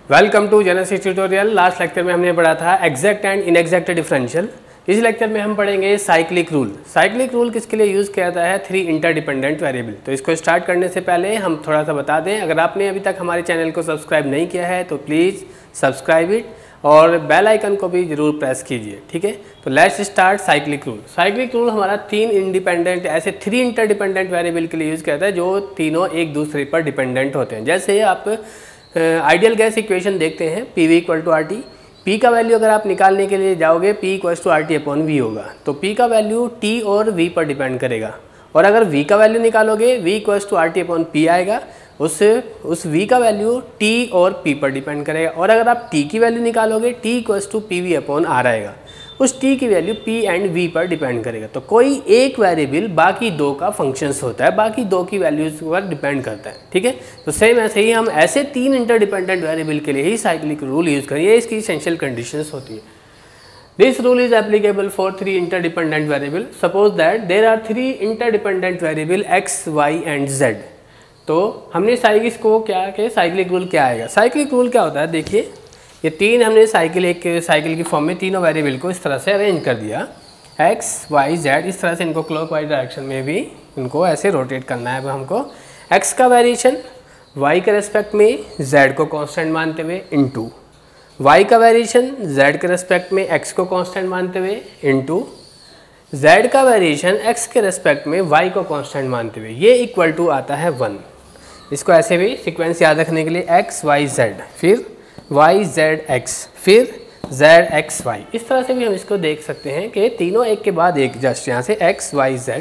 Welcome to Genesis tutorial. Last lecture में हमने पढ़ा था एग्जैक्ट एंड इनएग्जैक्ट डिफरेंशियल। इस लेक्चर में हम पढ़ेंगे साइक्लिक रूल। साइक्लिक रूल किसके लिए यूज़ किया जाता है? 3 इंटरडिपेंडेंट वेरिएबल। तो इसको स्टार्ट करने से पहले हम थोड़ा सा बता दें, अगर आपने अभी तक हमारे चैनल को सब्सक्राइब नहीं किया है तो प्लीज़ सब्सक्राइब इट और बेल आइकन को भी जरूर प्रेस कीजिए, ठीक है। तो let's start cyclic rule. Cyclic rule हमारा 3 इंटरडिपेंडेंट वेरिएबल के लिए यूज़ किया जाता है जो तीनों एक दूसरे पर डिपेंडेंट होते हैं। जैसे आप आइडियल गैस इक्वेशन देखते हैं, PV equal to RT। P का वैल्यू अगर आप निकालने के लिए जाओगे P equal to RT upon V होगा, तो P का वैल्यू T और V पर डिपेंड करेगा। और अगर V का वैल्यू निकालोगे V equal to RT upon P आएगा, उस V का वैल्यू T और P पर डिपेंड करेगा। और अगर आप T की वैल्यू निकालोगे T equal to PV upon R आएगा, उस T की वैल्यू P एंड V पर डिपेंड करेगा। तो कोई एक वेरिएबल बाकी दो का फंक्शंस होता है, बाकी दो की वैल्यूज पर डिपेंड करता है, ठीक है। तो सेम ऐसे ही हम ऐसे 3 इंटरडिपेंडेंट वेरिएबल के लिए ही साइक्लिक रूल यूज़ करें, ये इसकी एसेंशियल कंडीशंस होती है। This rule is applicable for 3 interdependent variable. Suppose that there are 3 interdependent variable x, y and z। तो हमने इसको क्या कि साइक्लिक रूल क्या आएगा? साइक्लिक रूल क्या होता है, देखिए ये 3 हमने साइकिल की फॉर्म में तीनों वेरिएबल को इस तरह से अरेंज कर दिया, x, y, z। इस तरह से इनको क्लॉकवाइज डायरेक्शन में भी इनको ऐसे रोटेट करना है। अब हमको x का वेरिएशन y के रेस्पेक्ट में z को कांस्टेंट मानते हुए इनटू y का वेरिएशन z के रेस्पेक्ट में x को कांस्टेंट मानते हुए इनटू z का वेरिएशन x के रेस्पेक्ट में y को कांस्टेंट मानते हुए, ये इक्वल टू आता है 1। इसको ऐसे भी सीक्वेंस याद रखने के लिए x, y, z, फिर y, z, x, फिर z, x, y। इस तरह से भी हम इसको देख सकते हैं कि तीनों एक के बाद एक, जस्ट यहाँ से x, y, z,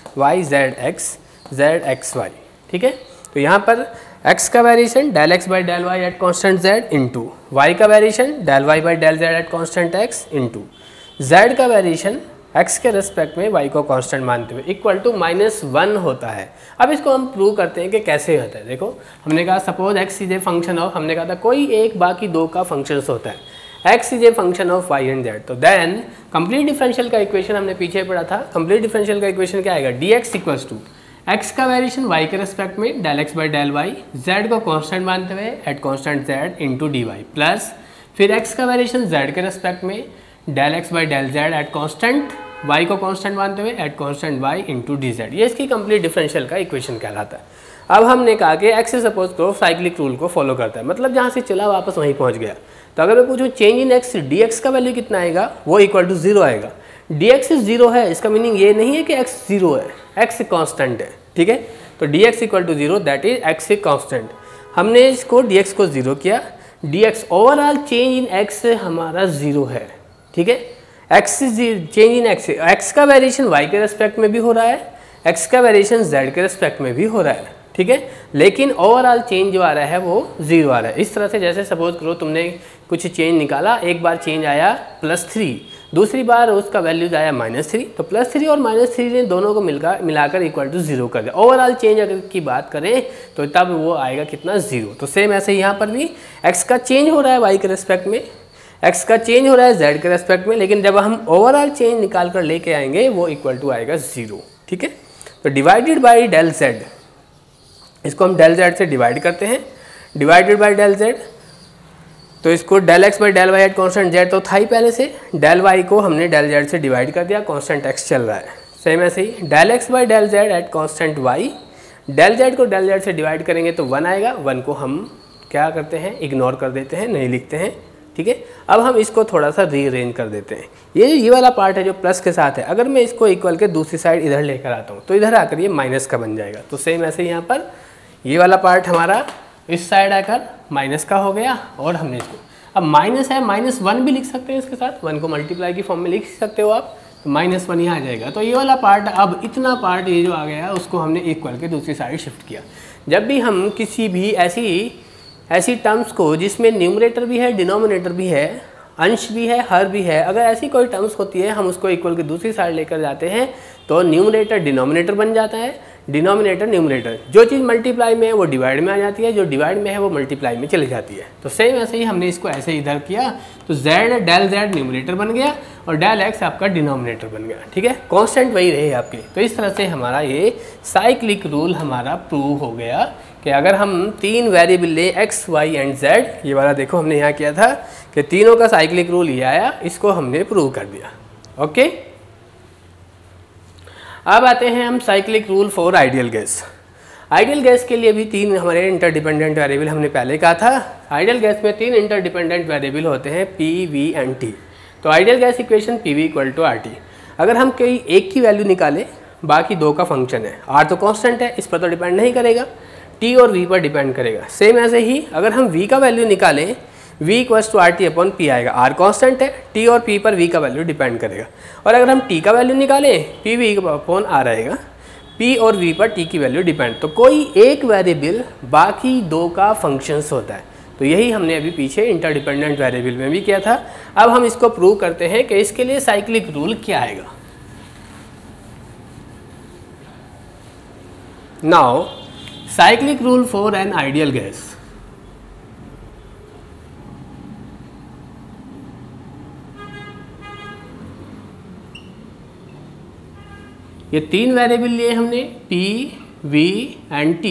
x, z, x, y, ठीक है। तो यहाँ पर x का variation del x by del y at constant z into y का variation del y by del z at constant x into z का वेरिएशन x के respect में y को कांस्टेंट मानते हुए इक्वल टू -1 होता है। अब इसको हम प्रूव करते हैं कि कैसे होता है। देखो हमने कहा suppose x is a function of, हमने कहा था कोई एक बाकी दो का फंक्शंस होता है, x is a function of y and z। तो देन कंप्लीट डिफरेंशियल का इक्वेशन हमने पीछे पढ़ा था। कंप्लीट डिफरेंशियल का इक्वेशन क्या आएगा? dx इक्वल्स टू x का वेरिएशन y के रेस्पेक्ट में del x by del y, z को कांस्टेंट मानते हुए at constant z into dy, plus फिर x का वेरिएशन z के रेस्पेक्ट में del x by del z at constant y को कांस्टेंट मानते हुए at constant y into dz। ये इसकी कंप्लीट डिफरेंशियल का इक्वेशन कहलाता है। अब हमने कहा कि x से सपोज करो साइक्लिक रूल को फॉलो करता है, मतलब जहाँ से चला वापस वहीं पहुँच गया। तो अगर मैं पूछूँ चेंज इन x, dx का वैल्यू कितना आएगा? वो इक्वल टू 0 आएगा। dx 0 है, इसका मीनिंग ये नहीं है कि x 0 है, x कांस्टेंट है, ठीक है। तो dx equal to 0 that is x constant. हमने इसको dx को 0 किया, dx overall change in x हमारा 0 है, ठीक है। x चेंज इन x का वेरिएशन y के रेस्पेक्ट में भी हो रहा है, x का वेरिएशन z के रेस्पेक्ट में भी हो रहा है, ठीक है। लेकिन ओवरऑल चेंज जो आ रहा है वो 0 आ रहा है। इस तरह से जैसे सपोज करो तुमने कुछ चेंज निकाला, एक बार चेंज आया +3, दूसरी बार उसका वैल्यूज आया -3, तो +3 और -3 ने दोनों को मिलाकर इक्वल टू 0 कर दिया। ओवरऑल चेंज अगर की बात करें तो तब वो आएगा कितना? 0। तो सेम ऐसे यहाँ पर भी x का चेंज हो रहा है y के रेस्पेक्ट में, x का चेंज हो रहा है z के रेस्पेक्ट में, लेकिन जब हम ओवरऑल चेंज निकाल कर लेके आएंगे वो इक्वल टू आएगा 0, ठीक है। तो डिवाइडेड बाई डेल z, इसको हम डेल z से डिवाइड करते हैं, डिवाइडेड बाई डेल z। तो इसको del x by del y at constant z तो था ही पहले से, डेल y को हमने डेल z से डिवाइड कर दिया, कॉन्स्टेंट x चल रहा है। सेम ऐसे ही del x by del z at constant y, del z को डेल z से डिवाइड करेंगे तो 1 आएगा। 1 को हम क्या करते हैं? इग्नोर कर देते हैं, नहीं लिखते हैं, ठीक है। अब हम इसको थोड़ा सा रीअरेंज कर देते हैं। ये वाला पार्ट है जो प्लस के साथ है, अगर मैं इसको इक्वल के दूसरी साइड इधर लेकर आता हूँ तो इधर आकर ये माइनस का बन जाएगा। तो सेम ऐसे ही यहाँ पर ये वाला पार्ट हमारा इस साइड आकर माइनस का हो गया, और हमने इसको अब माइनस है, -1 भी लिख सकते हैं इसके साथ, 1 को मल्टीप्लाई की फॉर्म में लिख सकते हो आप, तो -1 यहाँ आ जाएगा। तो ये वाला पार्ट, अब इतना पार्ट ये जो आ गया उसको हमने इक्वल के दूसरी साइड शिफ्ट किया। जब भी हम किसी भी ऐसी टर्म्स को जिसमें न्यूमरेटर भी है, डिनोमिनेटर भी है, अंश भी है, हर भी है, अगर ऐसी कोई टर्म्स होती है हम उसको इक्वल के दूसरी साइड लेकर जाते हैं तो न्यूमरेटर डिनोमिनेटर बन जाता है, डिनोमिनेटर न्यूमरेटर। जो चीज़ मल्टीप्लाई में है वो डिवाइड में आ जाती है, जो डिवाइड में है वो मल्टीप्लाई में चली जाती है। तो सेम ऐसे ही हमने इसको ऐसे इधर किया, तो z डेल z न्यूमरेटर बन गया और डेल x आपका डिनोमिनेटर बन गया, ठीक है। कांस्टेंट वही रहे आपके। तो इस तरह से हमारा ये साइक्लिक रूल हमारा प्रूव हो गया कि कि अगर हम तीन वेरिएबल ले x, y एंड z, ये वाला देखो हमने यहाँ किया था कि तीनों का साइक्लिक रूल ये आया, इसको हमने प्रूव कर दिया। ओके, अब आते हैं हम cyclic rule for ideal gas. Ideal gas के लिए भी तीन हमारे इंटरडिपेंडेंट वेरिएबल हमने पहले कहा था। आइडियल गैस में तीन इंटरडिपेंडेंट वेरिएबल होते हैं P, V एंड T। तो ideal gas equation PV equal to RT। अगर हम कोई एक की वैल्यू निकालें, बाकी दो का फंक्शन है, R तो कांस्टेंट है, इस पर तो डिपेंड नहीं करेगा, T और V पर डिपेंड करेगा। सेम ऐसे ही अगर हम V का वैल्यू निकालें, V equals to RT upon P आएगा, R कांस्टेंट है, T और P पर V का वैल्यू डिपेंड करेगा। और अगर हम T का वैल्यू निकालें, PV अपॉन R आएगा, P और V पर T की वैल्यू डिपेंड। तो कोई एक वेरिएबल बाकी दो का फंक्शंस होता है। तो यही हमने अभी पीछे इंटरडिपेंडेंट वेरिएबल में भी किया था। अब हम इसको प्रूव करते हैं कि इसके लिए साइक्लिक रूल क्या आएगा। Now cyclic rule for an ideal gas. ये तीन वेरिएबल लिए हमने P, V एंड T।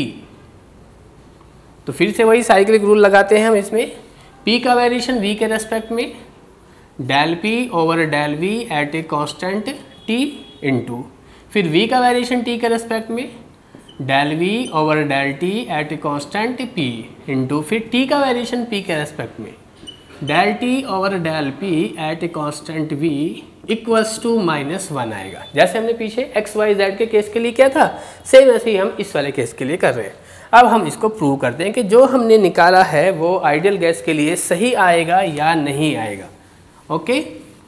तो फिर से वही साइक्लिक रूल लगाते हैं हम इसमें। P का वेरिएशन V के रेस्पेक्ट में del P over del V at a constant T into, फिर V का वेरिएशन T के रेस्पेक्ट में del V over del T at a constant P into, फिर T का वेरिएशन P के रेस्पेक्ट में del T over del P at a constant V equals to -1 आएगा। जैसे हमने पीछे x, y, z के केस के लिए किया था, सेम ऐसे ही हम इस वाले केस के लिए कर रहे हैं। अब हम इसको प्रूव करते हैं कि जो हमने निकाला है वो आइडियल गैस के लिए सही आएगा या नहीं आएगा। ओके,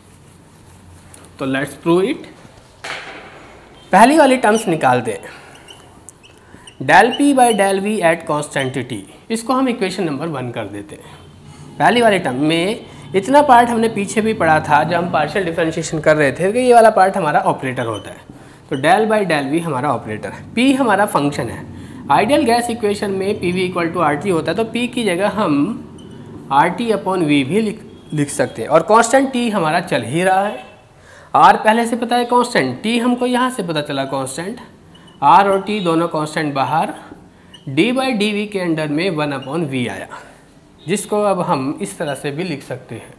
तो लेट्स प्रूव इट। पहली वाली टर्म्स निकालते हैं, del P by del V at constant T। इसको हम इक्वेशन नंबर 1 कर देते हैं। पहली वाली टर्म में इतना पार्ट हमने पीछे भी पढ़ा था जब हम पार्शियल डिफरेंशिएशन कर रहे थे कि ये वाला पार्ट हमारा ऑपरेटर होता है। तो डेल बाई डेल V हमारा ऑपरेटर है, P हमारा फंक्शन है। आइडियल गैस इक्वेशन में PV इक्वल टू RT होता है, तो P की जगह हम RT अपॉन V भी लिख सकते हैं। और कांस्टेंट T हमारा चल ही रहा है, R पहले से पता है कांस्टेंट, T हमको यहाँ से पता चला कांस्टेंट, R और T दोनों कांस्टेंट बाहर, D बाई डी के अंडर में 1 अपॉन V आया, जिसको अब हम इस तरह से भी लिख सकते हैं।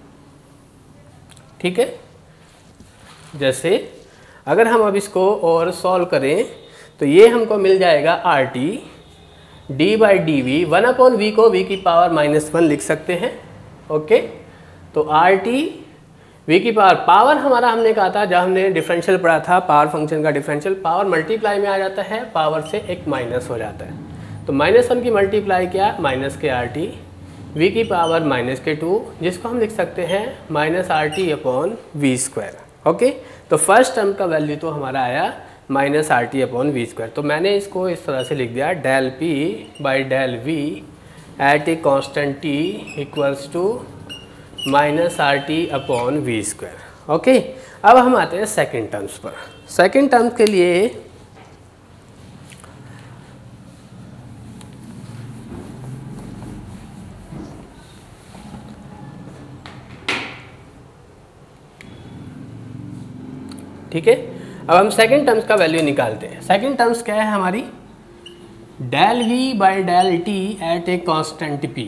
ठीक है, जैसे अगर हम अब इसको और सॉल्व करें तो ये हमको मिल जाएगा RT D by D V, 1 upon V को V की पावर -1 लिख सकते हैं। ओके, तो RT V की पावर हमारा हमने कहा था जब हमने डिफरेंशियल पढ़ा था, पावर फंक्शन का डिफरेंशियल, पावर मल्टीप्लाई में आ जाता है, पावर से एक माइनस हो जाता है। तो -1 की मल्टीप्लाई क्या, माइनस के RT, V की पावर -2, जिसको हम लिख सकते हैं -RT upon V square. Okay, तो फर्स्ट टर्म का वैल्यू तो हमारा आया -RT अपॉन V स्क्वायर। तो मैंने इसको इस तरह से लिख दिया, del P by del V at a constant T equals to -RT upon V square. Okay, अब हम आते हैं सेकेंड टर्म्स पर। सेकेंड टर्म के लिए ठीक है, अब हम सेकेंड टर्म्स का वैल्यू निकालते हैं। सेकेंड टर्म्स क्या है हमारी, del V by del T at a constant P।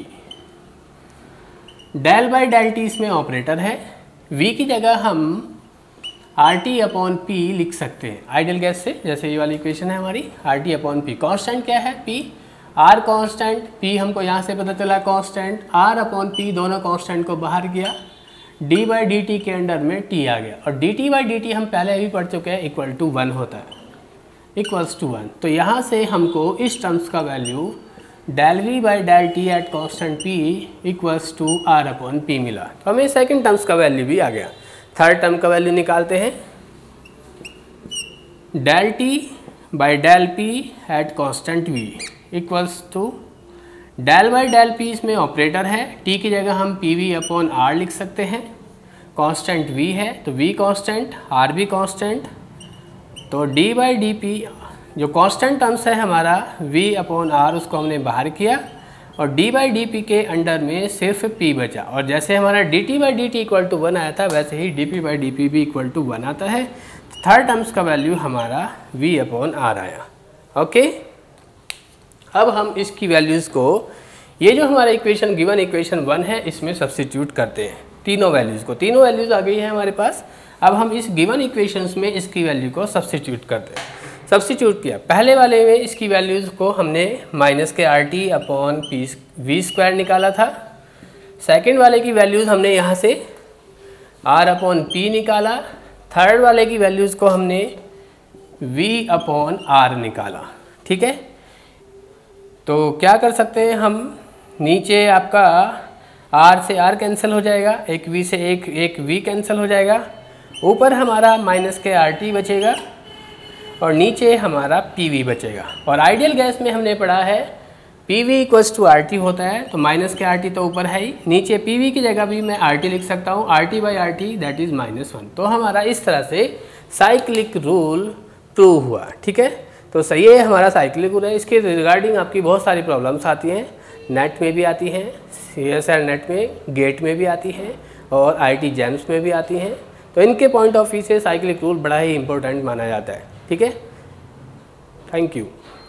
Del by del T इसमें ऑपरेटर है, V की जगह हम RT अपॉन P लिख सकते हैं आइडियल गैस से। जैसे ये वाली इक्वेशन है हमारी, RT अपॉन P, कांस्टेंट क्या है P, R कांस्टेंट, P हमको यहाँ से पता चला कांस्टेंट, R अपॉन P दोनों कांस्टेंट को बाहर किया, D बाई डी टी के अंडर में T आ गया, और dt बाई डी टी हम पहले भी पढ़ चुके हैं, इक्वल टू 1 होता है, इक्वल्स टू 1। तो यहाँ से हमको इस टर्म्स का value del V by del T at constant P equals to R upon P मिला। तो हमें सेकेंड टर्म्स का वैल्यू भी आ गया। थर्ड टर्म का वैल्यू निकालते हैं, del T by del P at constant V equals to del by del P इसमें ऑपरेटर है, T की जगह हम PV अपॉन R लिख सकते हैं, कांस्टेंट V है तो V कांस्टेंट, R भी कांस्टेंट, तो D बाई डी पी जो कांस्टेंट टर्म्स है हमारा V अपॉन R उसको हमने बाहर किया, और D बाई डी पी के अंडर में सिर्फ P बचा, और जैसे हमारा dt by D T equal to 1 आया था वैसे ही dP बाई डी पी भी इक्वल टू 1 आता है। थर्ड टर्म्स का वैल्यू हमारा V अपॉन R आया। ओके, अब हम इसकी वैल्यूज़ को, ये जो हमारा इक्वेशन गिवन इक्वेशन 1 है, इसमें सब्स्टिट्यूट करते हैं तीनों वैल्यूज़ को। तीनों वैल्यूज़ आ गई है हमारे पास। अब हम इस गिवन इक्वेशंस में इसकी वैल्यू को सब्स्टिट्यूट करते हैं। सब्स्टिट्यूट किया, पहले वाले में इसकी वैल्यूज़ को हमने माइनस के RT अपॉन v² निकाला था। सेकेंड वाले की वैल्यूज़ हमने यहाँ से R अपॉन P निकाला। थर्ड वाले की वैल्यूज़ को हमने V अपॉन R निकाला। ठीक है, तो क्या कर सकते हैं हम, नीचे आपका R से R कैंसिल हो जाएगा, एक V से एक V कैंसिल हो जाएगा, ऊपर हमारा माइनस के RT बचेगा और नीचे हमारा PV बचेगा। और आइडियल गैस में हमने पढ़ा है PV इक्वल्स टू RT होता है, तो माइनस के RT तो ऊपर है ही, नीचे PV की जगह भी मैं RT लिख सकता हूँ, RT/RT दैट इज़ -1। तो हमारा इस तरह से साइक्लिक रूल प्रूव हुआ। ठीक है, तो सही है, हमारा साइक्लिक रूल है। इसके रिगार्डिंग आपकी बहुत सारी प्रॉब्लम्स आती हैं, नेट में भी आती हैं, CSIR नेट में, गेट में भी आती हैं और IT जैम्स में भी आती हैं। तो इनके पॉइंट ऑफ व्यू से साइक्लिक रूल बड़ा ही इंपॉर्टेंट माना जाता है। ठीक है, थैंक यू।